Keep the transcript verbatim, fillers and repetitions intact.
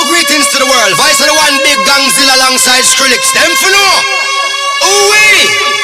greetings to the world. Vice of the one big gangzilla alongside Skrillex. Them for no. Ooh-wee.